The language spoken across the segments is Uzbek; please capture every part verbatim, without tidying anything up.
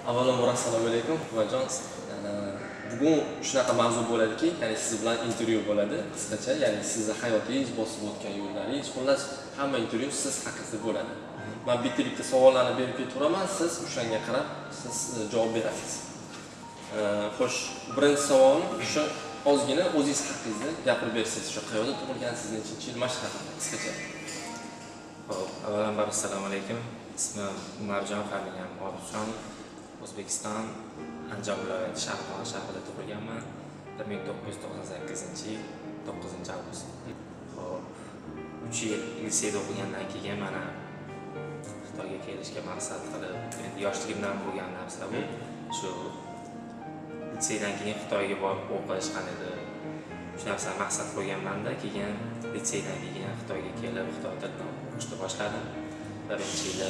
Avvalambor assalomu alaykum, Quvajon. Bugun shunaqa mavzu bo'ladiki, ya'ni siz bilan intervyu bo'ladi, qisqacha, ya'ni sizning hayotingiz, bosib o'tgan yo'llaringiz, xullas hamma intervyu siz haqingizda bo'ladi. Men bitta-bitta savollarni berib ketiraman, siz o'shanga qarab siz javob berasiz. Xo'sh, birinchi savolim o'sha ozgina o'zingiz haqingizda gapirib bersangiz, o'sha qayerda tug'ilgansiz, nechinchi yil, mana shu haqida qisqacha. Xo'p, avvalambor assalomu alaykum. Ismim Umarjon, familiyam Obidjon. O'zbekiston Andijon viloyati Sharqon shahrida tug'ilganman. bir ming to'qqiz yuz to'qson sakkizinchi yil to'qqizinchi avgust. Xo'p, uch yil liseyda o'qigandan keyin mana Xitoyga kelishga maqsad qilib, endi yoshligimdan bo'lgan narsa bu. Shu liseydan keyin Xitoyga borib o'qish qanday shu narsani maqsad qo'yganman-da, keyin liseydan keyin Xitoyga kelib, Xitoy tilini o'qishni boshladim. Birinchi yili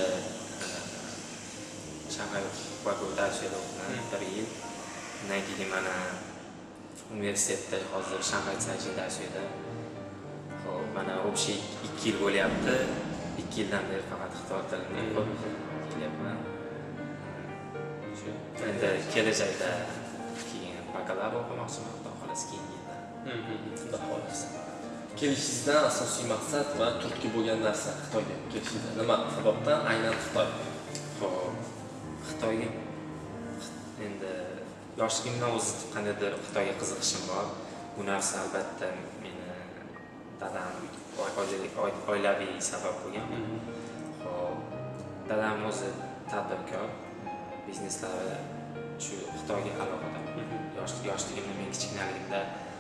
Shanxay fakultetida o'qidim, bir yil. Undan keyin mana universitetda hozir Shanxay fakultetida. Xo'p, mana общий ikki yil bo'lyapti. ikki yildan beri faqat Xitoy tilini o'qib kelyapman. Shu endi kelajakda keyin bakalavr o'qimoqchiman, xudo xohlasa keyingi yilda. Xudo xohlasa. Kelishingizdan asosiy maqsad va turtki bo'lgan narsa Xitoyga kelishingizda nima sababdan aynan Xitoy? Xo'p, Xitoyga endi yoshligimdan o'zi qandaydir Xitoyga qiziqishim bor. Bu narsa albatta meni dadam oilaviy sabab bo'lgan. Xo'p, dadam o'zi tadbirkor, bizneslari shu Xitoyga aloqador. Yoshligimda, men kichkinaligimda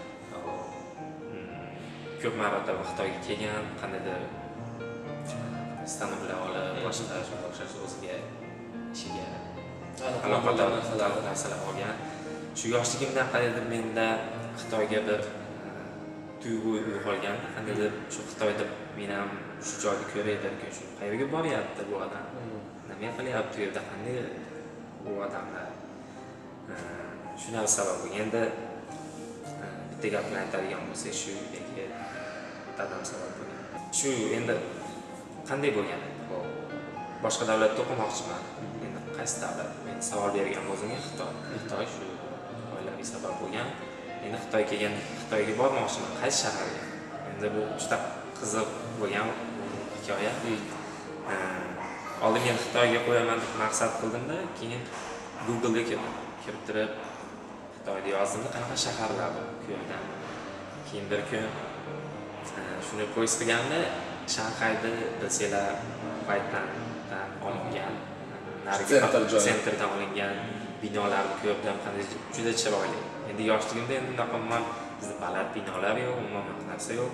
ko'p marotaba Xitoyga kelgan, qandaydir stani bilan olib, boshqa shunday o'xshash o'ziga ishiga aloqador narsalar olgan. Shu yoshligimdan qandaydir menda Xitoyga bir tuyg'u uyg'ongan, qandaydir shu Xitoyda men ham shu joyni ko'rayotgan, shu qayerga boryapti bu odam, nima qilyapti u yerda, qanday bu odamlar. Shu narsa sabab bo'lgan. Endi bitta gap bilan aytadigan bo'lsak, shu yerdagi dadam sabab bo'lgan. Shu endi qanday bo'lgan? Xo'p, boshqa davlatda o'qimoqchiman. Endi qaysi davlat? Men savol bergan o'zimga Xitoy. Xitoy shu oilaviy sabab bo'lgan. Endi Xitoy kelgan, Xitoyga bormoqchiman. Qaysi shaharga? Endi bu juda qiziq bo'lgan hikoya. Oldin men Xitoyga qo'yaman deb maqsad qildimda, keyin Google'ga kirdim. Kirib turib Xitoyda yozdim, qanaqa shaharlar bor ko'rdim. Keyin bir kun shuni poyist qilganda Shanxayda bilsanglar Baytlandan olingan, sentrdan olingan binolarni ko'rdim, qanday juda chiroyli. Endi yoshligimda endi unaqa bizda baland binolar yo'q, umuman narsa yo'q.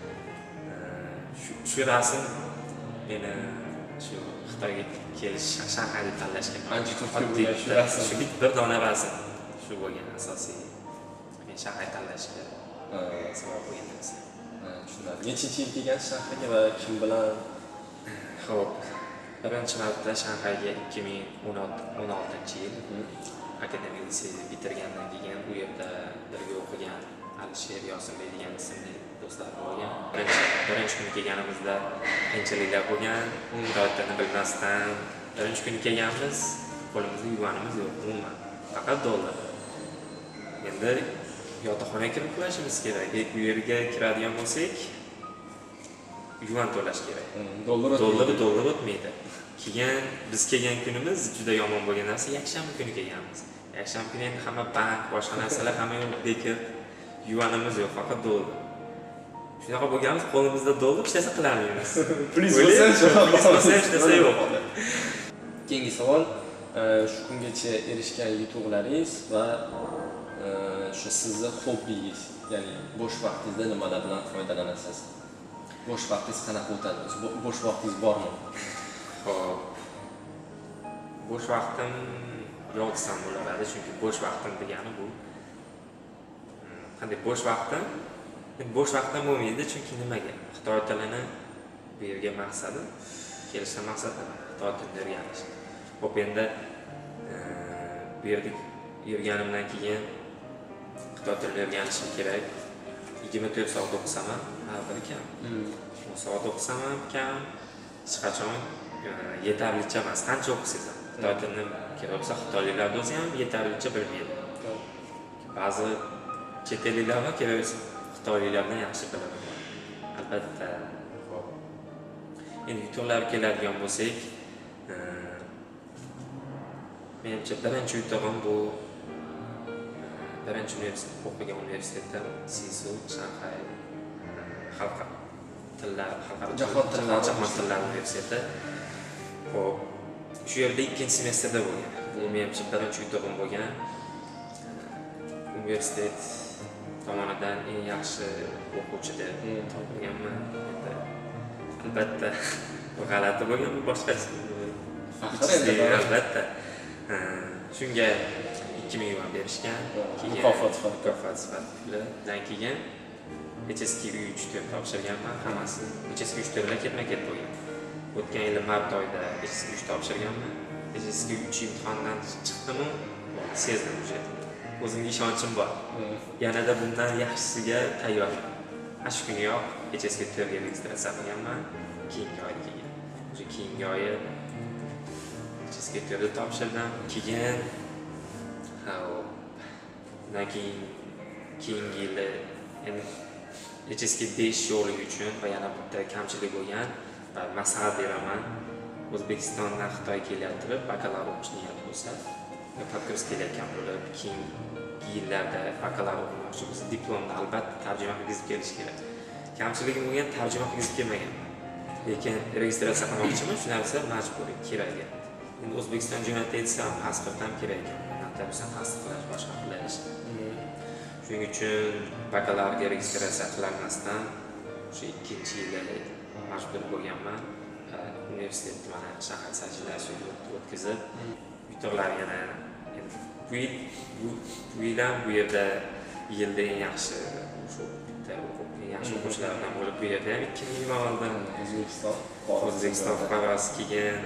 Shu rasm meni shu Xitoyga kelish, Shanxayni tanlashga ancha turtki bo'lgan shu rasm. Shu bir dona rasm shu bo'lgan asosiy men Shanxay tanlashga sabab bo'lgan narsa. Tushunarli. Nechinchi yil kelgansiz Shanxayga va kim bilan? Xo'p, birinchi marta Shanxayga ikki ming o'n oltinchi yil akademik liseyni bitirgandan keyin u yerda birga o'qigan Alisher Yosinbek degan ismli do'stlar bo'lgan. Birinchi kuni kelganimizda qiyinchiliklar bo'lgan, Xitoy tilini bilmasdan birinchi kuni kelganmiz, qo'limizda yuvanimiz yo'q, umuman faqat dollar. Endi yotoqxonaga kirib qo'yishimiz kerak. Bu yerga kiradigan bo'lsak, yuvan to'lash kerak. Dollar dollar dollar o'tmaydi. Keyin biz kelgan kunimiz juda yomon bo'lgan narsa, yakshanba kuni kelganmiz. Yakshanba kuni endi hamma bank, boshqa narsalar hamma yo'q, bekor. Yuvanimiz yo'q, faqat dollar. Shunaqa bo'lganmiz, qo'limizda dollar hech narsa qilolmaymiz. Plyus bo'lsa, hech narsa yo'q. Keyingi savol, shu kungacha erishgan yutuqlaringiz va shu sizning hobbingiz, ya'ni bo'sh vaqtingizda nimalar bilan foydalanasiz? Bo'sh vaqtingiz qanaqa o'tadi? Bo'sh vaqtingiz bormi? Xo'p. Bo'sh vaqtim yo'q desam bo'laveradi, chunki bo'sh vaqtim degani bu qanday bo'sh vaqtim? Bo'sh vaqtim bo'lmaydi, chunki nimaga? Xitoy tilini bu yerga maqsadi, kelishgan maqsadi Xitoy tilini o'rganish. Xo'p, endi bu yerda yurganimdan keyin Xitoy tilini o'rganishim kerak. yigirma to'rt soat o'qisam ham har bir kam. o'n soat o'qisam ham kam. Hech qachon yetarlicha emas. Qancha o'qisangiz ham Xitoy tilini kerak bo'lsa xitoyliklarni o'zi ham yetarlicha bilmaydi. Ba'zi chet elliklar ham kerak bo'lsa xitoyliklardan yaxshi biladi. Albatta, xo'p. Endi yutuqlarga keladigan bo'lsak, menimcha birinchi yutug'im bu birinchi universitet o'qigan universitetda Sisu, Shanxay xalqaro tillar, xalqaro jahon tillari jahon tillari universiteti. Xo'p, shu yerda ikkinchi semestrda bo'lgan. Bu menimcha birinchi yutug'im bo'lgan. Universitet tomonidan eng yaxshi o'quvchi deb topilganman. Albatta, bu g'alati bo'lgan, bu boshqacha. Faxr albatta. Shunga ikki ming yuan berishgan. Mukofot sifatida. Mukofot sifatida. Keyin H S K uch deb topshirganman hammasi. H S K uch bilan ketma-ket bo'lgan. O'tgan yil mart oyida H S K uch topshirganman. H S K uch imtihondan chiqdim-u, sezdim уже. O'zimga ishonchim bor. Yanada bundan yaxshisiga tayyorman. Shu kuniyoq H S K to'rtga registratsiya qilganman. Keyingi oyda keyin. O'sha keyingi oyi H S K to'rtda topshirdim. Keyin ha, undan keyin keyingi yili endi H S K besh yo'ligi uchun va yana bitta kamchilik bo'lgan va maslahat beraman. O'zbekistondan Xitoy kelayotib, bakalavr o'qish niyat bo'lsa, podkurs kelayotgan bo'lib, keyingi yillarda bakalavr o'qimoqchi bo'lsa, diplomni albatta tarjima qilib kelish kerak. Kamchiligi bo'lgan tarjima qilib kelmagan. Lekin registratsiya qilmoqchiman, shu narsa majburiy kerak. Endi O'zbekiston jo'natib etsa, pasport ham kerak ekan. Maktabdan tasdiqlash, boshqa qilish. Shuning uchun bakalavriga registratsiya qilmasdan o'sha ikkinchi yili majbur bo'lganman. Universitetda mana shahar sajillashini o'tkazib, yutuqlar yana bu yil bu yil ham bu yerda yilda eng yaxshi shu bitta o'quv, eng yaxshi o'quvchilardan bo'lib bu yerda ham ikki ming yuan oldim. O'zbekiston O'zbekiston fuqarosi keyin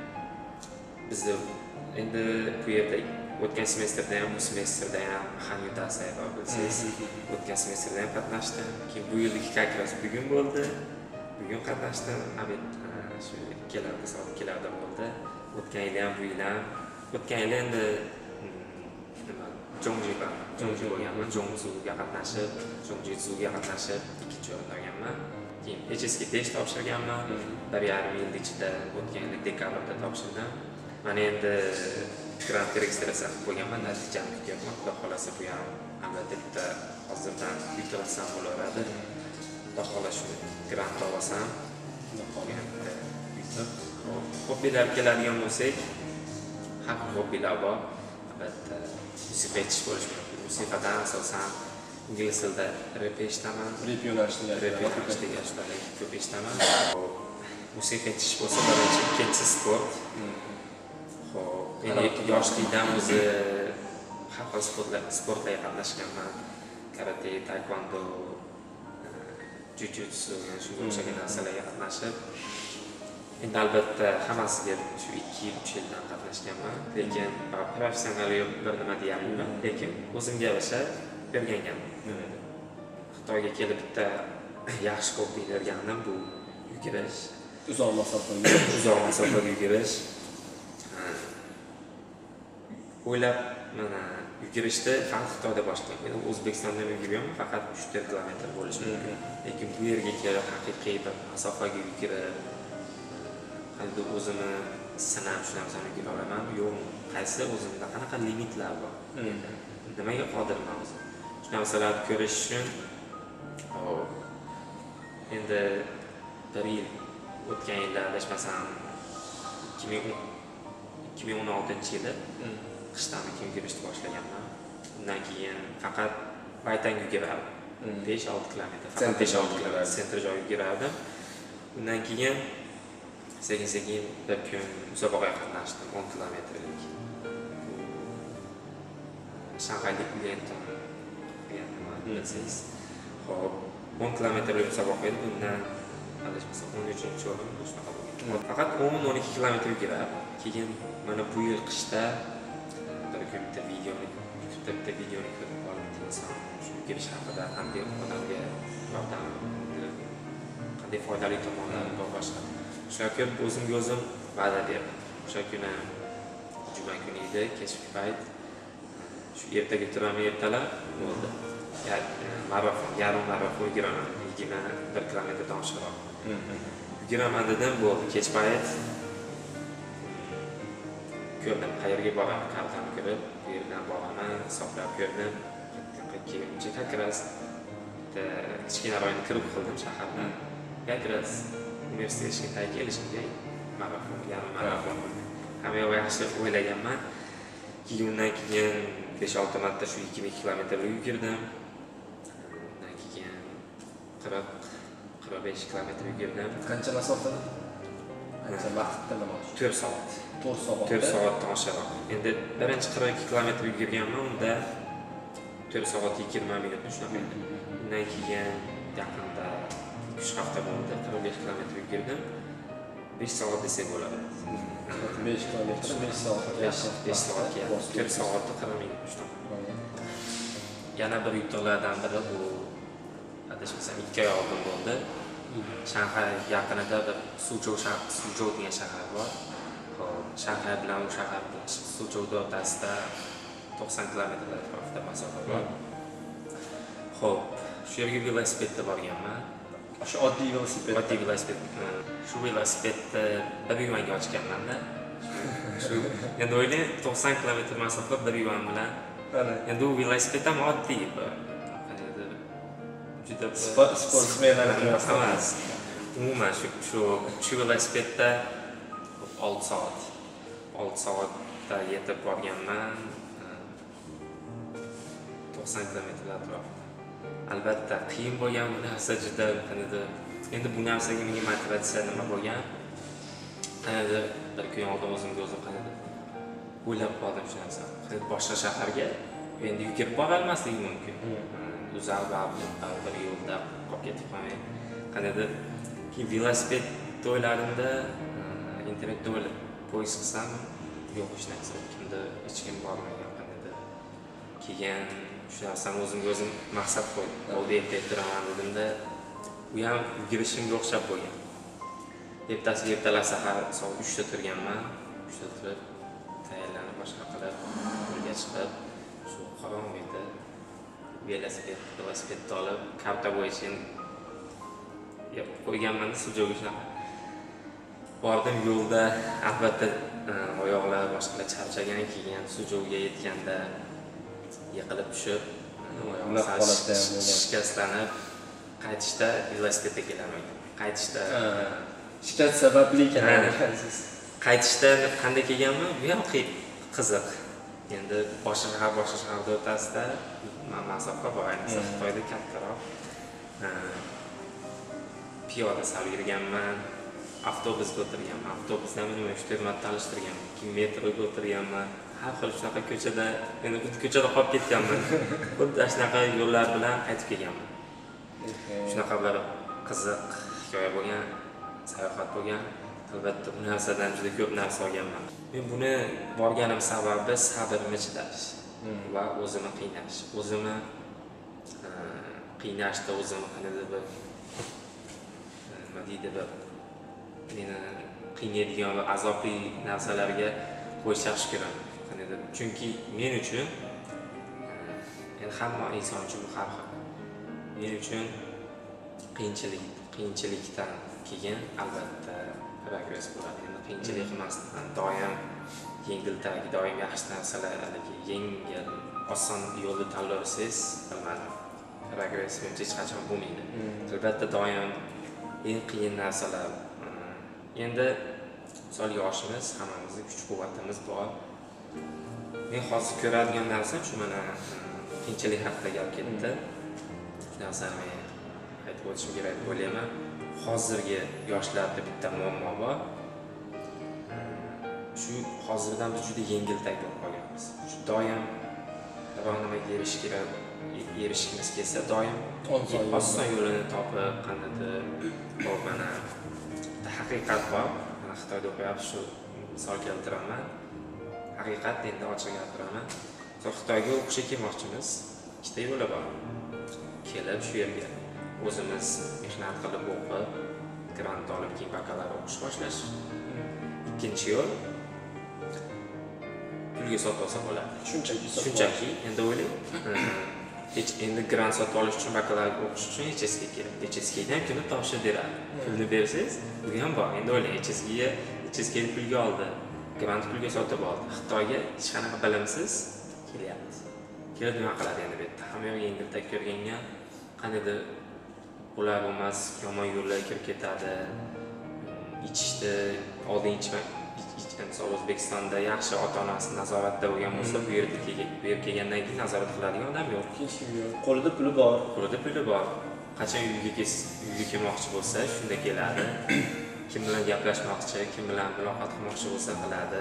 bizni endi bu yerda o'tgan semestrda ham bu semestrda ham Xanyudasi bor bilsangiz, o'tgan semestrda ham qatnashdim. Keyin bu yilgi как раз bugun bo'ldi. Bugun qatnashdim. Shu ikkalarda soat ikkalarda bo'ldi. O'tgan yil ham bu yil ham. O'tgan yil endi nima Jongjiga, Jongji bo'lganman. Jongzuga qatnashib, Jongjitsuga qatnashib ikkinchi o'rinda olganman. Keyin H S K besh topshirganman. bir yarim yil ichida o'tgan yil dekabrda topshirdim. Mana endi grant registratsiya qilib qo'yganman, natijani kutyapman. Xudo xohlasa bu ham albatta hozirdan yuklatsam bo'laveradi. Xudo xohlasa shu grant olsam, xudo xohlasa hobbilar keladigan bo'lsak, har xil hobbilar bor. Albatta musiqa aytish bo'lishi mumkin. Musiqadan asosan ingliz tilida rep eshitaman, rep yo'nalishida rep yo'nalishida shunday ko'p eshitaman. Musiqa aytish bo'lsa birinchi, ikkinchisi sport. Xo'p, endi yoshlikdan o'zi har xil sportlar sportlarga qatnashganman. Karate, taekwondo, jujutsu, shunga o'xshagan narsalarga qatnashib, endi albatta hammasiga shu ikki uch yildan qatnashganman. Lekin professional yo'q bir nima deyapman. Lekin o'zimga yarasha berganman. Xitoyga kelib bitta yaxshi hobbi o'rgandim, bu yugurish. Uzoq masofaga, uzoq masofaga yugurish. O'ylab mana yugurishni faqat Xitoyda boshlagan. O'zbekistonda yuguraman, faqat uch to'rt kilometr bo'lishi mumkin. Lekin bu yerga kelib haqiqiy bir masofaga yugurib, qanday o'zimni sinab shu narsani yugura olaman, yo'q, qaysi o'zimda qanaqa limitlar bor. Nimaga qodirman o'zim? Shu narsalarni ko'rish uchun endi bir yil o'tgan yilda adashmasam ikki ming o'n oltinchi yili qishdan keyin yugurishni boshlaganman. Undan keyin faqat baytanga yugurardim. besh olti kilometr, faqat besh olti kilometr sentr joy yugurardim. Undan keyin sekin-sekin bir kun musobaqaga qatnashdim, o'n kilometrlik. Shanxaylik Lenton degan bilsangiz. Xo'p, o'n kilometrlik musobaqa edi. Bundan adashmasam o'n uchinchi o'rin shunaqa bo'lgan. Faqat o'n o'n ikki kilometr yugurardim. Keyin mana bu yil qishda bitta videoni, YouTube'da bitta videoni ko'rib qoldim. Inson shu yugurish haqida qanday odamga yordam, qanday foydali tomonlari bor boshqa. O'sha ko'rib o'zimga o'zim va'da berdim. O'sha kuni juma kuni edi, kechki payt. Shu ertaga turaman ertalab bo'ldi. Marafon, yarim marafon yuguraman, yigirma bir kilometr oshiqroq. Yuguraman dedim, bo'ldi, kech payt. Ko'rdim, qayerga boraman, kartani ko'rib, bu yerdan boraman, hisoblab ko'rdim. Kelguncha как раз kichkina rayonga kirib qildim shahardan. как раз universitetga kelishimga marafon, yarim marafon. Hamma yoq yaxshi o'ylaganman. Keyin keyin besh olti marta shu yigirma ikki kilometr yugurdim. Undan keyin qirq qirq besh kilometr yugurdim. Qancha masofada? Qancha vaqtda nima? to'rt soat. to'rt soat. to'rt soatdan oshiqroq. Endi birinchi qirq ikki kilometr yugurganman, unda to'rt soat yigirma minut shunaqa edi. Undan keyin yaqinda uch hafta bo'ldi, qirq besh kilometr yugurdim. besh soat desa bo'ladi. besh kilometr, besh soat. besh soatga, to'rt soat qirq minut shunaqa. Yana bir yutuqlardan biri bu adashmasam ikki oy oldin bo'ldi. Shanxay yaqinida bir Suzhou Suzhou degan shahar bor. Hop, Shanxay bilan u shahar Suzhou o'rtasida to'qson kilometr atrofida masofa bor. Hop, shu yerga velosipedda borganman. Shu oddiy velosiped. Oddiy velosiped. Shu velosipedni bir yuvanga ochganman-da. Shu endi o'ylang to'qson kilometr masofa bir yuvan bilan. Endi u velosiped ham oddiy bir. Juda sportsmenlar emas. Umuman shu shu shu velosipedda olti soat. olti soatda yetib borganman. to'qson kilometr atrofida. Albatta qiyin bo'lgan bu narsa juda qanday. Endi bu narsaga menga motivatsiya nima bo'lgan? Qanday bir kun oldin o'zimga o'zim qanday o'ylab qoldim shu narsani. Qanday boshqa shaharga endi yugurib bora olmasligim mumkin. Uzal bir yo'lda qolib ketib qolmay. Qanday keyin velosiped to'ylarimda internetda o'ylab poyez qilsam yo'q hech narsa. Kimda hech kim bormagan qanday. Keyin shu narsani o'zimga o'zim maqsad qo'ydim. Oldi ertaga turaman dedimda, u ham yugurishimga o'xshab bo'lgan. Ertasi ertalab sahar soat uchda turganman. uchda turib, tayyorlanib boshqa qilib, yo'lga chiqib, shu qorong'ida velosiped, velosipedni olib, karta bo'yicha qo'yganman-da Suzhouga shunaqa. Bordim yo'lda, albatta oyoqlar boshqalar charchagan, keyin Suzhouga yetganda yiqilib tushib, oyoqlar shikastlanib, qaytishda velosipedga kelolmagan. Qaytishda shikast sababli ekansiz. Qaytishda qanday kelganman? Bu ham qiziq. Endi boshqa shahar, boshqa shahar o'rtasida masofa bor, ayniqsa Xitoyda kattaroq. Piyoda sal yurganman, avtobusga o'tirganman. Avtobusdan men uch to'rt marta alishtirganman. Keyin metroga o'tirganman. Har xil shunaqa ko'chada, endi ko'chada qolib ketganman. Xuddi shunaqa yo'llar bilan qaytib kelganman. Shunaqa bir qiziq hikoya bo'lgan, sayohat bo'lgan. Albatta bu narsadan juda ko'p narsa olganman. Men buni borganim sababi sabrni chidash va o'zimni qiynash. O'zimni qiynashda o'zimni qanday bir nima deydi bir meni qiynaydigan va azobli narsalarga qo'yish yaxshi ko'raman. Qanday chunki men uchun endi hamma inson uchun bu har xil. Men uchun qiyinchilik, qiyinchilikdan keyin albatta progress bo'ladi. Endi qiyinchilik emasdan doim yengiltak, doim yaxshi narsalar, yengil, oson yo'lni tanlasangiz, bilmadim. Progress hech qachon bo'lmaydi. Albatta doim eng qiyin narsalar. Endi misol yoshimiz, hammamizning kuch-quvvatimiz bor. Men hozir ko'radigan narsam shu mana qiyinchilik haqida gap ketdi. Shu narsani men aytib o'tishim kerak deb o'ylayman. Hozirgi yoshlarda bitta muammo bor. Shu hozirdan biz juda yengiltak bo'lib qolganmiz. Shu doim biror nimaga erish kerak, erishishimiz kelsa doim oson yo'lini topib, qandaydir bor mana haqiqat bor. Mana Xitoyda o'qiyapmiz, shu misol keltiraman. Haqiqat endi ochiq gapiraman. Xitoyga o'qishga kelmoqchimiz. Ikkita yo'li bor. Kelib shu yerga o'zimiz mehnat qilib o'qib, grant olib, keyin bakalavr o'qish boshlash. Ikkinchi yo'l pulga sotib olsa bo'ladi. Shunchaki sotib Shunchaki, endi o'ylang. Hech endi grant sotib olish uchun bakalavriat o'qish uchun H S K kerak. H S Kdan kimni topshirib beradi? Pulni bersangiz, bu ham bor. Endi o'ylang, H S Kga H S K ni pulga oldi. Grant pulga sotib oldi. Xitoyga hech qanaqa bilimsiz kelyapti. Kelib nima qiladi endi bu yerda? Hamma yoq yengiltak ko'rganga qanday bular emas, yomon yo'llarga kirib ketadi. Ichishdi, oldin ichmak, ichgan O'zbekistonda yaxshi ota-onasi nazoratda bo'lgan bo'lsa, bu yerga bu yerga kelgandan keyin nazorat qiladigan odam yo'q. Hech kim yo'q. Qo'lida puli bor. Qo'lida puli bor. Qachon uyga uyga kelmoqchi bo'lsa, shunda keladi. Kim bilan gaplashmoqchi, kim bilan muloqot qilmoqchi bo'lsa qiladi.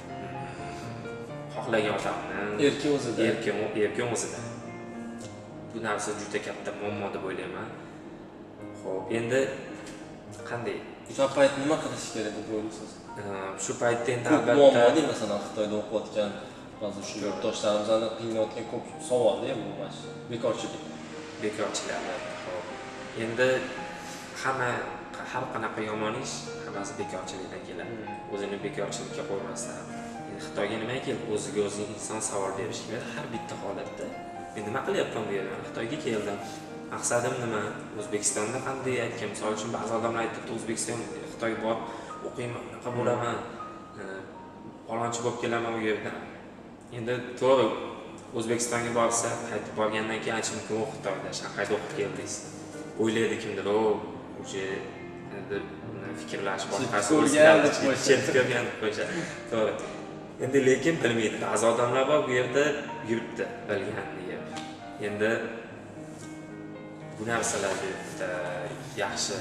Xohlagan odamni erki o'zida. Erki erki o'zida. Bu narsa juda katta muammo deb o'ylayman. Xo'p, endi qanday? Shu payt nima qilish kerak deb o'ylaysiz? Shu paytda endi albatta muammo, masalan, Xitoyda o'qiyotgan ba'zi shu yurtdoshlarimizni qiynayotgan ko'p savol-da bu mana shu bekorchilik. Bekorchilik. Xo'p. Endi hamma har qanaqa yomon ish hammasi bekorchilikdan keladi. O'zini bekorchilikka qo'ymasdan. Endi Xitoyga nima kelib, o'ziga o'zi inson savol berish kerak har bitta holatda. Men nima qilyapman bu yerda? Xitoyga keldim. Maqsadim nima? O'zbekistonda qanday aytgan, misol uchun ba'zi odamlar aytibdi, O'zbekiston Xitoyga borib o'qiyman, nima bo'laman, palonchi bo'lib kelaman u yerda. Endi to'g'ri, O'zbekistonga borsa, qaytib borgandan keyin aytish mumkin, u Xitoyda, Shanxayda o'qib keldingiz. O'ylaydi kimdir, o, o'sha endi fikrlash boshqasi o'zgarib ketgan qo'sha. To'g'ri. Endi lekin bilmaydi. Ba'zi odamlar bor bu yerda yuribdi, bilgan deb. Endi bu narsalar juda yaxshi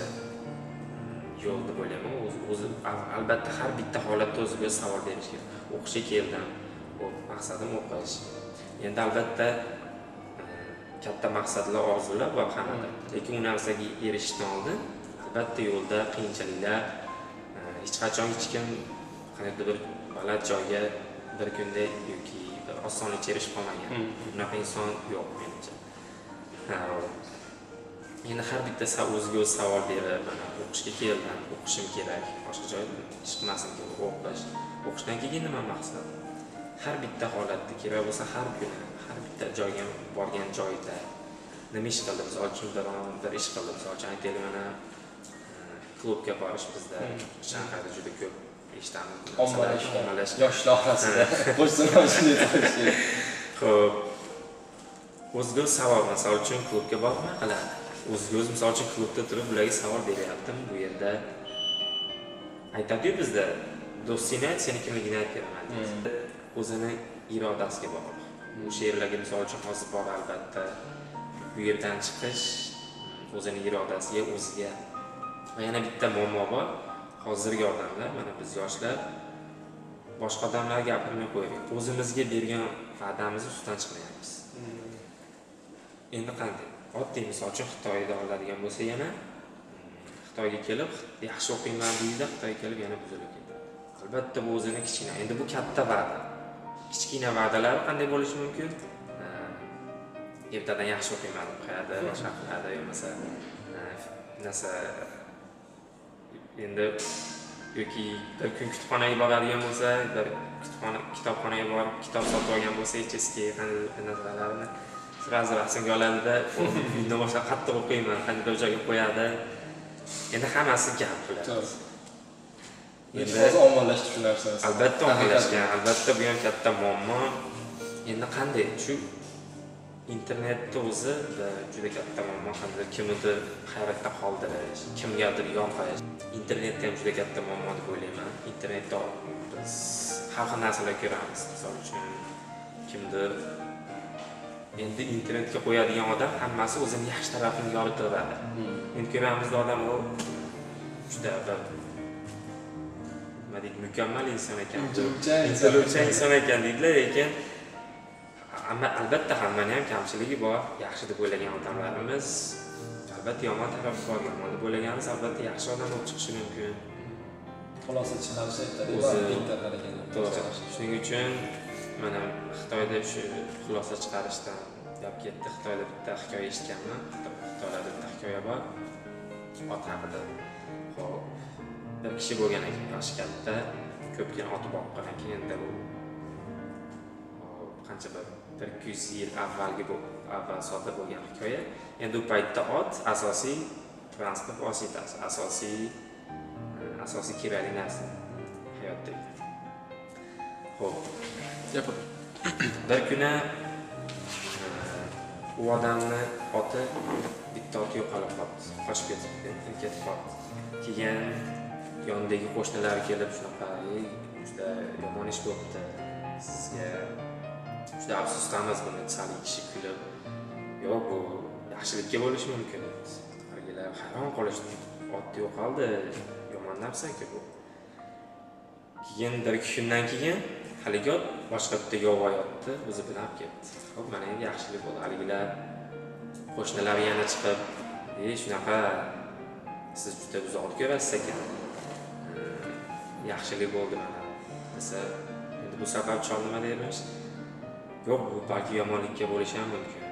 yo'l deb o'ylayman. O'zi albatta har bitta holatda o'ziga savol berish kerak. O'qishga keldim, maqsadim o'qish. Endi albatta katta maqsadlar, orzular bor hammada. Lekin u narsaga erishishdan oldin albatta yo'lda qiyinchiliklar, hech qachon hech kim qanday bir baland joyga bir kunda yoki bir osonlikcha erishib qolmagan. Bunaqa inson yo'q menimcha. Endi har bitta o'ziga o'zi savol berib, mana o'qishga keldim, o'qishim kerak, boshqa joyda chiqmasin kerak, o'qish. O'qishdan keyin nima maqsad? Har bitta holatda kerak bo'lsa har kuni, har bitta joyga borgan joyda nima ish qildim? Misol uchun bir ish qildim, misol uchun aytaylik, mana klubga borish bizda Shanxayda juda ko'p eshitamiz. Ommalashgan yoshlar orasida qo'shimcha shunday qilishdi. Xo'p. O'zga savol, misol uchun klubga borma qiladi. O'zga o'z misol uchun klubda turib ularga savol beryaptim. Bu yerda aytadi-ku bizda do'stingni ayt, seni kimligini aytib beraman. O'zini irodasiga bog'liq. O'sha yerlarga misol uchun hozir bor albatta bu yerdan chiqish o'zini irodasiga, o'ziga. Va yana bitta muammo bor. Hozirgi odamlar, mana biz yoshlar boshqa odamlarga gapirmay qo'yamiz. O'zimizga bergan va'damizni ustidan chiqmayapmiz. Endi qanday? Oddiy misol uchun Xitoyda oladigan bo'lsa yana Xitoyga kelib yaxshi o'qiyman deydi, Xitoyga kelib yana buzilib ketadi. Albatta bu o'zini kichkina. Endi bu katta va'da. Kichkina va'dalar qanday bo'lishi mumkin? Ertadan yaxshi o'qiyman deb qo'yadi, boshqa qiladi, yo'masa narsa endi yoki bir kun kutubxonaga boradigan bo'lsa, bir kutubxona kitobxonaga borib kitob sotib olgan bo'lsa, H S K qanday narsalarni sразу rasmga oladida, uyda boshqa qattiq o'qiyman, qanday joyga qo'yadi. Endi hammasi gap qiladi. Endi hozir ommalashdi shu narsa. Albatta ommalashgan, albatta bu ham katta muammo. Endi qanday shu internetda o'zi juda katta muammo, qanday kimnidir hayratda qoldirish, kimgadir yoqish. Internetda ham juda katta muammo deb o'ylayman. Internetda biz har xil narsalar ko'ramiz. Misol uchun kimdir endi internetga qo'yadigan odam hammasi o'zining yaxshi tarafini yoritadi. Endi ko'ramizda odam u juda bir nima deydi, mukammal inson ekan, intiluvchan inson ekan deydilar, lekin amma albatta hammaning ham kamchiligi bor. Yaxshi deb o'ylagan odamlarimiz albatta yomon tarafi bor. Yomon deb o'ylaganimiz albatta yaxshi odam bo'lib chiqishi mumkin. Xulosa chiqarish aytadi, o'zi shuning uchun mana Xitoyda shu xulosa chiqarishdan gap ketdi. Xitoyda bitta hikoya eshitganman. Xitoyda bitta hikoya bor. Ot haqida. Xo'p, bir kishi bo'lgan ekan, yoshi katta, ko'pgina ot boqqan ekan. Endi u ancha bir ikki yuz yil avvalgi avval sodir bo'lgan hikoya. Endi u paytda ot asosiy transport vositasi, asosiy asosiy kerakli narsa hayotda. Xo'p, Yapon. bir kuni u odamni oti bitta ot yo'qolib qoldi, qochib ketibdi, ketib qoldi. Keyin yonidagi qo'shnilari kelib shunaqa, "Ey, juda yomon ish bo'libdi. Sizga juda afsusdamiz buni", sal kishi kulib, "Yo'q, bu yaxshilikka bo'lishi mumkin." Haligilar hayron qolishdi. Ot yo'qoldi, yomon narsa-ku bu. Keyin bir ikki kundan keyin haligi ot boshqa bitta yovvoyi otni o'zi bilan olib ketdi. Xo'p, mana endi yaxshilik bo'ldi. Haligilar qo'shnilar yana chiqib, "Ey, shunaqa siz juda uzoqni ko'rasiz ekan. Yaxshilik bo'ldi mana." Desa, endi bu safar chol nima deymish? "Yo'q, bu balki yomonlikka bo'lishi ham mumkin.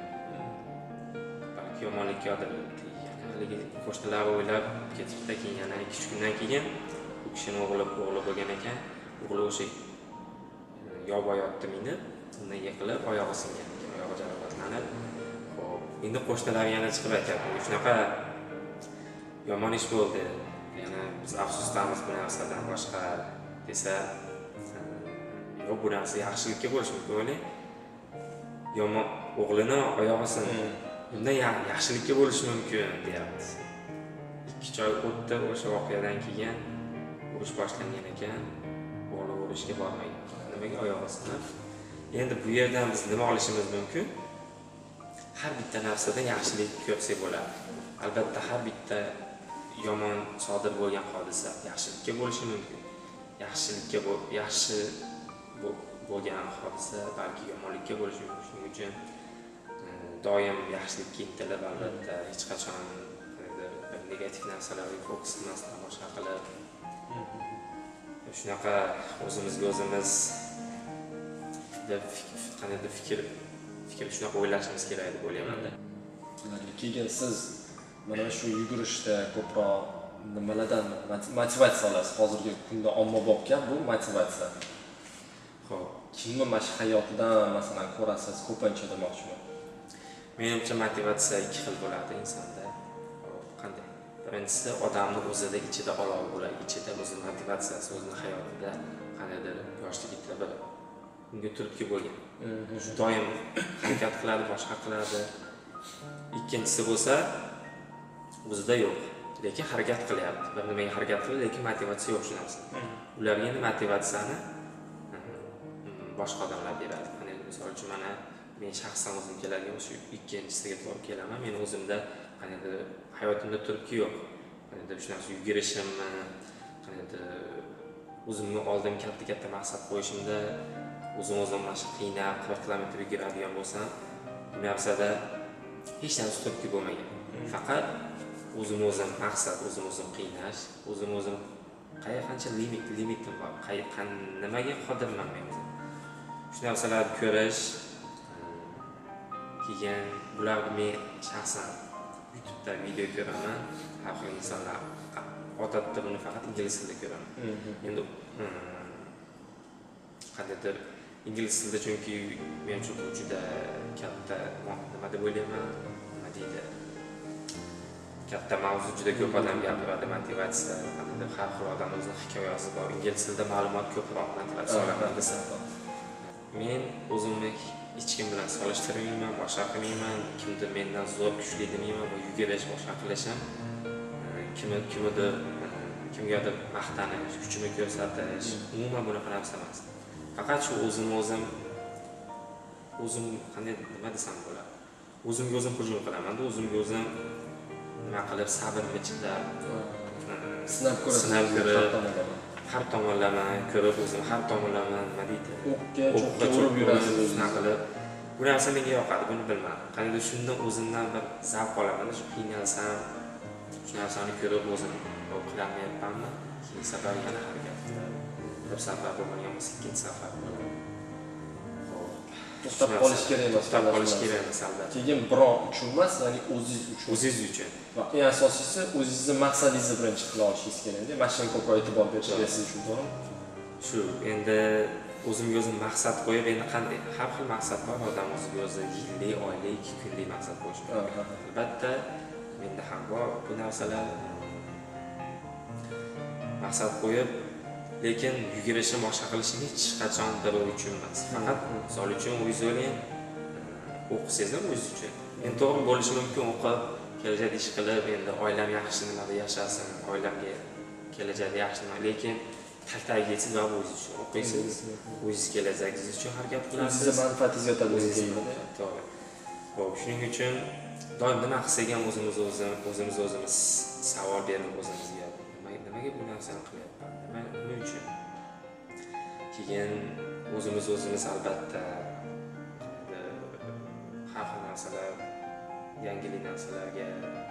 Balki yomonlikka odamlar." Haligi qo'shnilar o'ylab ketibdi. Keyin yana ikki uch kundan keyin u kishining o'g'li o'g'li bo'lgan ekan. O'g'li o'sha yovvoyi otni minib, undan yiqilib oyog'i singan, oyog'i jarohatlanib. Xo'p, endi qo'shnilar yana chiqib aytadi, "Shunaqa yomon ish bo'ldi. Yana biz afsusdamiz bu narsadan boshqa." Desa, "Yo'q, bu narsa yaxshilikka bo'lishi mumkin o'ylang. Yomon o'g'lini oyog'i sindi. Bundan yaxshilikka bo'lishi mumkin", deyapti. ikki choy o'tdi, o'sha voqeadan keyin urush boshlangan ekan. O'g'li urushga bormaydi. Nimaga oyog'i sinib? Endi bu yerdan biz nima olishimiz mumkin? Har bitta narsadan yaxshilik ko'rsak bo'ladi. Albatta har bitta yomon sodir bo'lgan hodisa yaxshilikka bo'lishi mumkin. Yaxshilikka bu yaxshi bo'lgan hodisa balki yomonlikka bo'lishi mumkin. Shuning uchun doim yaxshilikka intilib, albatta hech qachon bir negativ narsalarga fokus qilmasdan boshqa qilib shunaqa o'zimizga o'zimiz deb qanday fikr fikr shunaqa o'ylashimiz kerak deb o'ylayman-da. Keyin siz mana shu yugurishda ko'proq nimalardan motivatsiya olasiz? Hozirgi kunda ommabop gap bu motivatsiya. Xo'p, kimni mana shu hayotidan masalan ko'rasiz ko'pincha demoqchiman. Menimcha motivatsiya ikki xil bo'ladi insonda. Qanday? Birinchisi odamning o'zida ichida olov bo'ladi, ichida o'zi motivatsiyasi, o'zining hayotida qandaydir yoshligida bir unga turtki bo'lgan. Shu doim harakat qiladi, boshqa qiladi. Ikkinchisi bo'lsa o'zida yo'q, lekin harakat qilyapti. Bir nimaga harakat qiladi, lekin motivatsiya yo'q shu narsa. Ularga endi motivatsiyani boshqa odamlar beradi. Qanday misol uchun mana men shaxsan o'zim keladigan shu ikkinchisiga to'g'ri kelaman. Men o'zimda qanday hayotimda turtki yo'q. Qanday shu narsa yugurishimmi, qanday o'zimga oldin katta-katta maqsad qo'yishimda o'zim o'zim mana shu qiynab qirq kilometr yuguradigan bo'lsam, bu narsada hech narsa turtki bo'lmagan. Faqat o'zim o'zim maqsad, o'zim o'zim qiynash, o'zim o'zim qayerga qancha limit limitim bor, qayerga nimaga qodirman men o'zim. Shu narsalarni ko'rish, keyin bularni men shaxsan YouTube'da video ko'raman, har xil insonlar odatda buni faqat ingliz tilida ko'raman. Endi qandaydir ingliz tilida chunki men uchun juda katta nima deb o'ylayman, nima deydi? Katta mavzu, juda ko'p odam gapiradi, motivatsiya, qandaydir har xil odam o'zining hikoyasi bor. Ingliz tilida ma'lumot ko'proq motivatsiya olaman desa. Men o'zimni hech kim bilan solishtirmayman, boshqa qilmayman, kimdir mendan zo'r kuchli demayman va yugurish boshqa qilishim, kimni kimdir kimgadir maqtanish, kuchimni ko'rsatish, umuman bunaqa narsa emas. Faqat shu o'zimni o'zim o'zim qanday nima desam bo'ladi? O'zimga o'zim hujum qilaman, o'zimga o'zim nima qilib sabrimni chidab, sinab ko'raman, sinab ko'rib, har tomonlama ko'rib, o'zim har tomonlama nima deydi? O'qqa cho'qqa urib yurasiz o'zini qilib. Bu narsa menga yoqadi, buni bilmadim. Qanday shundan o'zimdan bir zavq olaman, shu qiynalsam, shu narsani ko'rib o'zim qilamayapmanmi? Keyin safar yana harakat qilib, bir safar bo'lmagan bo'lsa, ikkinchi safar bo'ladi. To'xtab qolish kerak emas, to'xtab qolish kerak emas albatta. Keyin birov uchun emas, ya'ni o'zingiz uchun. O'zingiz uchun. Va eng asosiysi o'zingizni maqsadingizni birinchi qila olishingiz kerak. Mashina ko'proq e'tibor berishingiz siz uchun to'g'rimi? Shu, endi o'zimga o'zim maqsad qo'yib, endi qanday har xil maqsad bor, odam o'ziga o'zi yillik, oylik, kunlik maqsad qo'yish mumkin. Albatta, menda ham bor bu narsalar. Maqsad qo'yib, lekin yugurishim, boshqa qilishim hech qachon biri uchun emas. Faqat misol uchun o'zingiz o'ylang, o'qisangiz ham o'zingiz uchun. Endi to'g'ri bo'lishi mumkin, o'qib, kelajakda ish qilib, endi oilam yaxshi nimada yashasin, oilamga kelajakda yaxshi nima, lekin taktaga yetsa va o'zingiz uchun o'qiysiz, o'zingiz kelajagingiz uchun harakat qilasiz. Sizga manfaatingiz yetadi o'zingizga. To'g'ri. Xo'p, shuning uchun doim nima qilsak ham o'zimiz o'zimiz o'zimiz o'zimiz savol berib o'zimizga nimaga bu narsani qilyapman? Nima uchun? Keyin o'zimiz o'zimiz albatta har xil narsalar, yangi narsalarga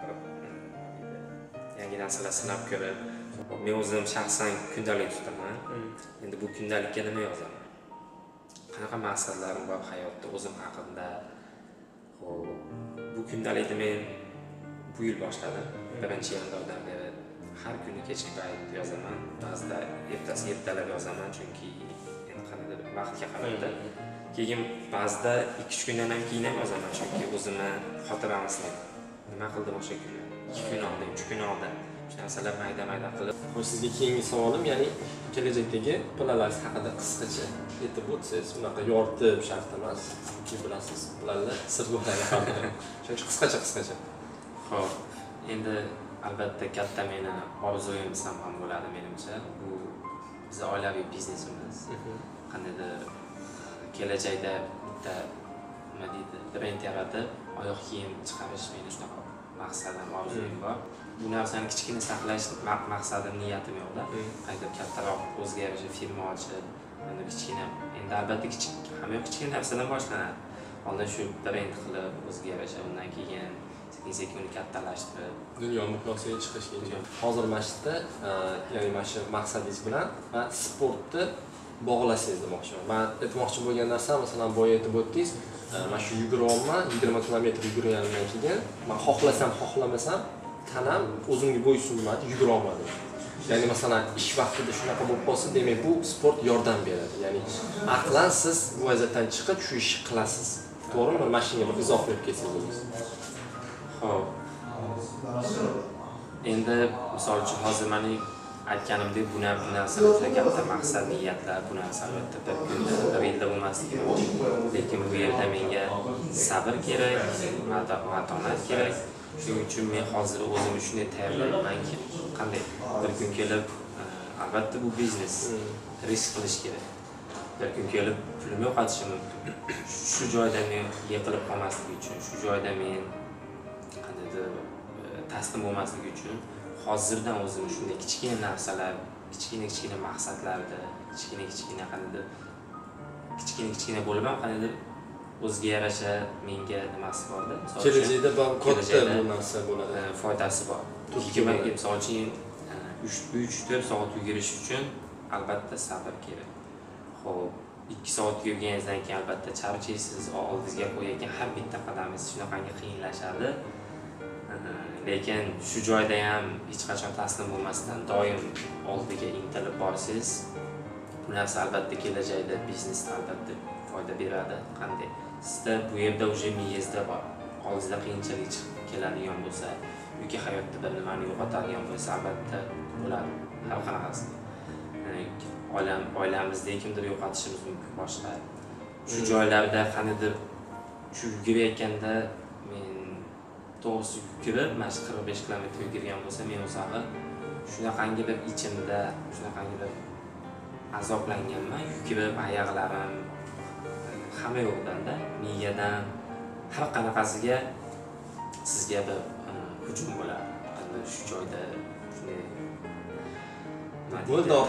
yangi narsalar sinab ko'rib, men o'zim shaxsan kundalik tutaman. Endi bu kundalikka nima yozaman? Qanaqa maqsadlarim bor hayotda o'zim haqida? Xo'p, bu kundalikni men bu yil boshladim. Birinchi yanvardan beri har kuni kechki payt yozaman. Ba'zida ertasi ertalab yozaman, chunki endi qanday vaqtga qarab. Keyin ba'zida ikki uch kundan keyin ham yozaman, chunki o'zimni xotiramni eslayman. Nima qildim o'sha kuni? ikki kun oldin, uch kun oldin. Shu narsalar mayda-mayda qilib. Xo'sh, sizga keyingi savolim, ya'ni kelajakdagi planlaringiz haqida qisqacha aytib o'tsangiz, bunaqa yoritib shart emas. Chunki bilasiz, planlar sir bo'ladi haqida. Shuning uchun qisqacha qisqacha. Xo'p, endi albatta katta meni orzuyim desam ham bo'ladi menimcha. Bu bizning oilaviy biznesimiz. Qandaydir kelajakda bitta nima deydi, brend yaratib, oyoq kiyim chiqarish meni shunaqa maqsadim, orzuyim bor. Bu narsani kichkina saqlash maqsadim, niyatim yo'qda. Qaytib kattaroq o'ziga yarasha firma ochib, endi kichkina, endi albatta kichik, hamma kichkina narsadan boshlanadi. Oldin shu brend qilib, o'ziga yarasha, undan keyin sekin-sekin uni kattalashtirib, dunyo miqyosiga chiqish kerak. Hozir masjidda, ya'ni mana shu maqsadingiz bilan va sportni bog'lasangiz demoqchiman. Men aytmoqchi bo'lgan narsa, masalan, boya aytib o'tdingiz, mana shu yuguryapman, yigirma kilometr yugurganimdan keyin, men xohlasam, xohlamasam, tanam o'zimga bo'ysunmadi, yugura olmadim. Ya'ni masalan, ish vaqtida shunaqa bo'lib qolsa, demak bu sport yordam beradi. Ya'ni aqlan siz bu vaziyatdan chiqib shu ishni qilasiz. To'g'rimi? Mana shunga bir izoh berib ketsangiz. Xo'p. Endi misol uchun hozir meni aytganimdek, bu narsalar katta maqsad, niyatlar, bu narsalar albatta bir kunda, bir yilda bo'lmasligi mumkin. Lekin bu yerda menga sabr kerak, matonat kerak. Shuning uchun men hozir o'zimni shunday tayyorlaymanki, qanday bir kun kelib, albatta bu biznes, risk qilish kerak. Bir kun kelib pulim yo'qotishi mumkin. Shu joyda men yiqilib qolmaslik uchun, shu joyda men qandaydir taslim bo'lmasligi uchun hozirdan o'zimni shunday kichkina narsalar, kichkina-kichkina maqsadlarda, kichkina-kichkina qandaydir kichkina-kichkina bo'lib ham qandaydir o'ziga yarasha menga nimasi borda. Kelajakda katta bu narsa bo'ladi, foydasi bor. Misol uchun uch to'rt soat yugurish uchun albatta sabr kerak. Xo'p, ikki soat yurganingizdan keyin albatta charchaysiz, oldingizga qo'yayotgan har bitta qadamingiz shunaqangi qiyinlashadi. Lekin shu joyda ham hech qachon taslim bo'lmasdan doim oldiga intilib borsangiz, bu narsa albatta kelajakda biznesda albatta foyda beradi. Qanday? Sizda bu yerda uje miyangizda bor. Oldingizda qiyinchilik keladigan bo'lsa, yoki hayotda bir nimani yo'qotadigan bo'lsa, albatta bo'ladi. Har qanaqasi. Oilam, oilamizda kimdir yo'qotishimiz mumkin boshqa. Shu joylarda qaniydir shu yugurayotganda men to'g'risi yugurib, mana shu qirq besh kilometr yugurgan bo'lsa, men o'zim shunaqangi bir ichimda, shunaqangi bir azoblanganman. Yugurib, oyoqlarim hamma yo'qdan-da, miyadan har qanaqasiga sizga bir hujum bo'ladi. Qanday shu joyda shunday bo'ldi,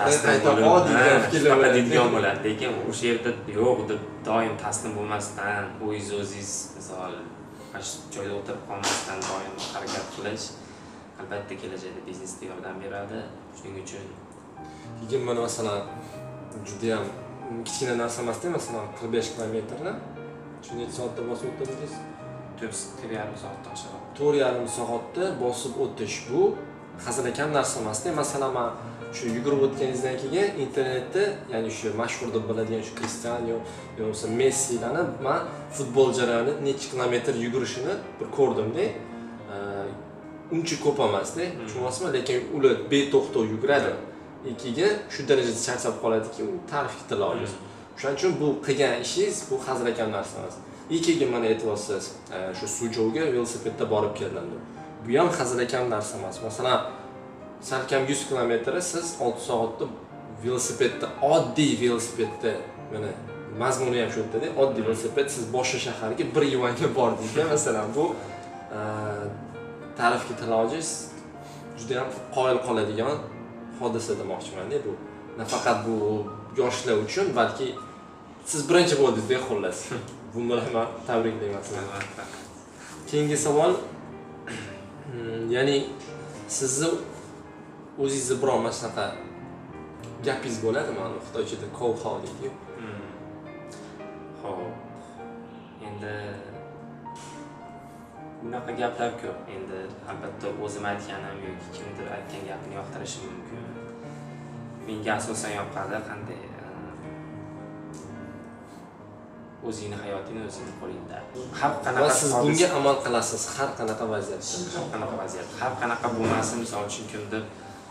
aytadigan bo'ladi. Lekin o'sha yerda yo'q deb doim taslim bo'lmasdan, o'zingiz o'zingiz misol shu joyda o'tirib qolmasdan doim harakat qilish albatta kelajakda biznesga yordam beradi. Shuning uchun keyin mana masalan juda ham kichkina narsa emas-da, masalan qirq besh kilometrni necha soatda bosib o'tdingiz? to'rt yarim soatdan oshiq. to'rt yarim soatda bosib o'tish bu hazilakam narsa emas-da. Masalan, men shu yugurib o'tganingizdan keyin internetda, ya'ni shu mashhur deb biladigan shu Cristiano yoki Messilarni men futbolchilarni necha kilometr yugurishini bir ko'rdimda. Uncha ko'p emasda, tushunyapsizmi? Lekin ular beto'xtov yuguradi. Ikkiga shu darajada charchab qoladiki, u ta'rifga tila olmaysiz. Shuning uchun bu qilgan ishingiz bu hazrakam narsa emas. Ikkiga mana aytyapsiz, shu Sujovga velosipedda borib keldim deb. Bu ham hazrakam narsa emas. Masalan, salkam yuz kilometr siz olti soatda velosipedda, oddiy velosipedda, mana mazmuni ham shu yerda, oddiy velosiped siz boshqa shaharga bir yuvanga bordingiz. Masalan, bu ta'rifga tila olsangiz juda ham qoyil qoladigan hodisa demoqchiman-da bu. Nafaqat bu yoshlar uchun, balki siz birinchi bo'ldingiz-da xullas. Bu bilan men tabriklayman sizlarni. Keyingi savol, ya'ni sizni o'zingizni biror maslaqa gapingiz bo'ladimi? Mana xitoychada kovxo deydi-ku. Xo'p. Endi bunaqa gaplar ko'p. Endi albatta o'zim aytganim yoki kimdir aytgan gapini yoqtirishi mumkin. Menga asosan yoqqani qanday o'zingni hayotingni o'zing qo'lingda. Har qanaqa siz bunga amal qilasiz, har qanaqa vaziyatda. Har qanaqa vaziyat, har qanaqa bo'lmasin, misol uchun kimdir,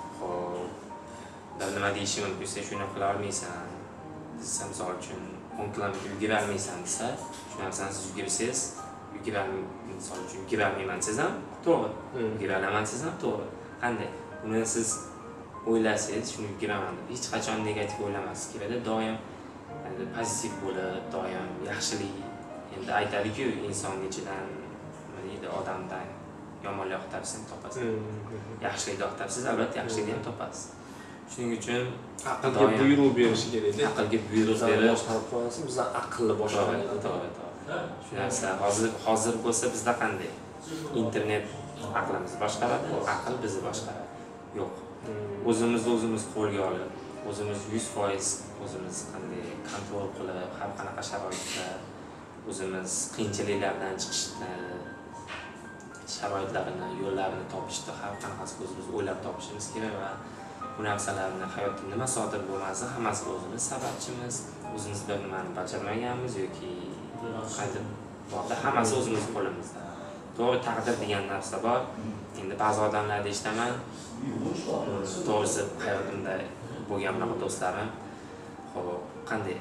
xo'p, nima deyishi mumkin, sen shuni qila olmaysan. Siz misol uchun o'n kilometr yugura olmaysan desa, shu narsani siz yugursangiz, yugura misol uchun yugura olmayman siz ham, to'g'ri. Yugura olaman siz ham, to'g'ri. Qanday? Buni siz o'ylasangiz, shuni yuguraman deb hech qachon negativ o'ylamasingiz kerak. Doim pozitiv bo'lib, doim yaxshilik. Endi aytadi-ku, inson ichidan nima deydi, odamdan yomonlik topsang topasiz. Yaxshilikni topasiz, albatta yaxshilikni ham topasiz. Shuning uchun aqlga buyruq berish kerak. Aqlga buyruq berish, boshqarib qo'yasiz, biz aqlli boshqaramiz. To'g'ri, to'g'ri. Shu narsa hozir hozir bo'lsa bizda qanday? Internet aqlimizni boshqaradi, aql bizni boshqaradi. Yo'q. O'zimizni o'zimiz qo'lga olib, o'zimiz yuz foiz o'zimiz qanday kontrol qilib, har qanaqa sharoitda o'zimiz qiyinchiliklardan chiqishni, sharoitlarini, yo'llarini topishni har qanaqasi o'zimiz o'ylab topishimiz kerak va bu narsalarni hayotda nima sodir bo'lmasa, hammasi o'zimiz sababchimiz, o'zimiz bir nimani bajarmaganmiz yoki qaytib borda hammasi o'zimiz qo'limizda. To'g'ri, taqdir degan narsa bor. Endi ba'zi odamlarni eshitaman, to'g'risi hayotimda bo'lgan bunaqa do'stlarim, xo'p, qanday?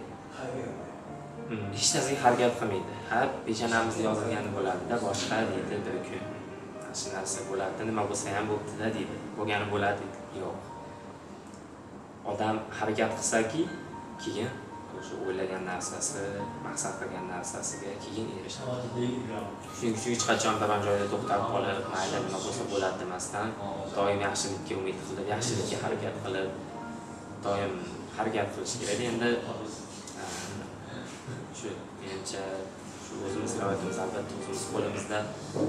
Hech narsaga harakat qilmaydi. Ha, peshonamizni yozilgani bo'ladi-da, boshqa deydi bir kun. Shu narsa bo'ladi, nima bo'lsa ham bo'pti-da deydi. Bo'lgani bo'ladi. Yo'q. Odam harakat qilsa-ki, keyin o'sha o'ylagan narsasi, maqsad qilgan narsasiga keyin erishadi. Shuning uchun hech qachon biron joyda to'xtab qolib, mayli nima bo'lsa bo'ladi demasdan, doim yaxshilikka umid qilib, yaxshilikka harakat qilib, doim harakat qilish kerak. Endi shu menimcha shu o'zimiz hayotingiz albatta o'zimiz qo'limizda.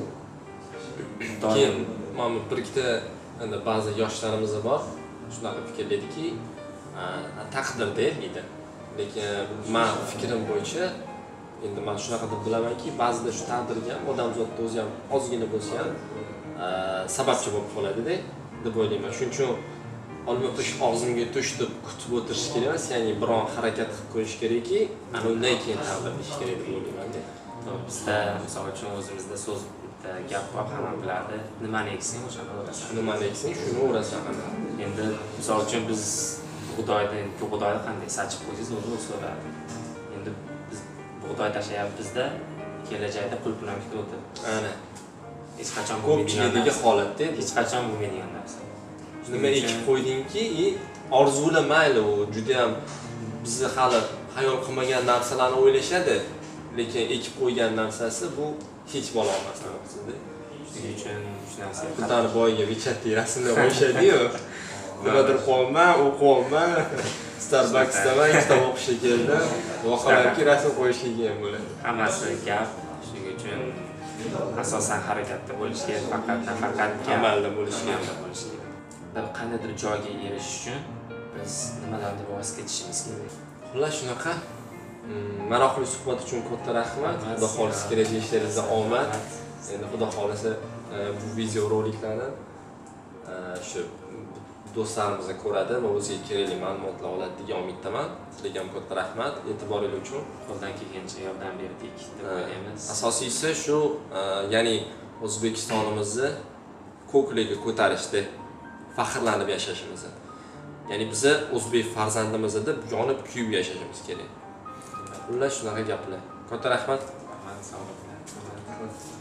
Doim mana bir ikkita endi ba'zi yoshlarimiz bor, shunaqa fikrlaydiki, taqdir deydi. Lekin men fikrim bo'yicha endi men shunaqa deb bilamanki, ba'zida shu taqdirga ham odamzodda o'zi ham ozgina bo'lsa ham sababchi bo'lib qoladi-da deb o'ylayman. Shuning uchun olma tush og'zimga tush deb kutib o'tirish kerak emas, ya'ni biron harakat qilib qo'yish kerakki, ana undan keyin taqdir deyish kerak deb o'ylayman-da. Bizda misol uchun o'zimizda so'z bitta gap bor, hamma biladi. Nimani eksang, o'shani o'rasan. Nimani eksang, shuni o'rasan. Endi misol uchun biz bug'doyni, bug'doyni qanday sachib qo'ysangiz, o'zi o'sadi. Endi biz bug'doy tashlayapmiz-da, kelajakda qulpini ham kutib o'tib. Ana. Hech qachon bo'lmaydigan holatda, hech qachon bo'lmaydigan narsa. Nima ekib qo'ydingki, orzular mayli, u juda ham bizni hali hayol qilmagan narsalarni o'ylashadi, lekin ekib qo'ygan narsasi bu hech bo'la olmas sizda. Shuning uchun shu narsa Xudolar boyga vichatli rasmlar qo'yishadi-yu. Nimadir qo'yman, u qo'yman. Starbucksda man kitob o'qishga keldim. Voqalarga rasm qo'yishga ham bo'ladi. Hammasi gap. Shuning uchun asosan harakatda bo'lish kerak, faqat nafaqat amalda bo'lish kerak. Bir qandaydir joyga erishish uchun biz nimalardan voz kechishimiz kerak. Xullas shunaqa. Maroqli suhbat uchun katta rahmat. Xudo xolisi kelajak ishlaringizda omad. Endi xudo xolisi bu video roliklarni shu do'stlarimizni ko'radi va o'ziga kerakli ma'lumotlar oladi degan umiddaman. Sizlarga ham katta rahmat e'tiboringiz uchun. Qo'ldan kelgancha yordam berdik deb o'ylaymiz. Asosiysi shu, ya'ni O'zbekistonimizni ko'kligiga ko'tarishda faxrlanib yashashimiz. Ya'ni biz o'zbek farzandimiz deb yonib kuyib yashashimiz kerak. Xullas shunaqa gaplar. Katta rahmat. Rahmat, sog' bo'ling.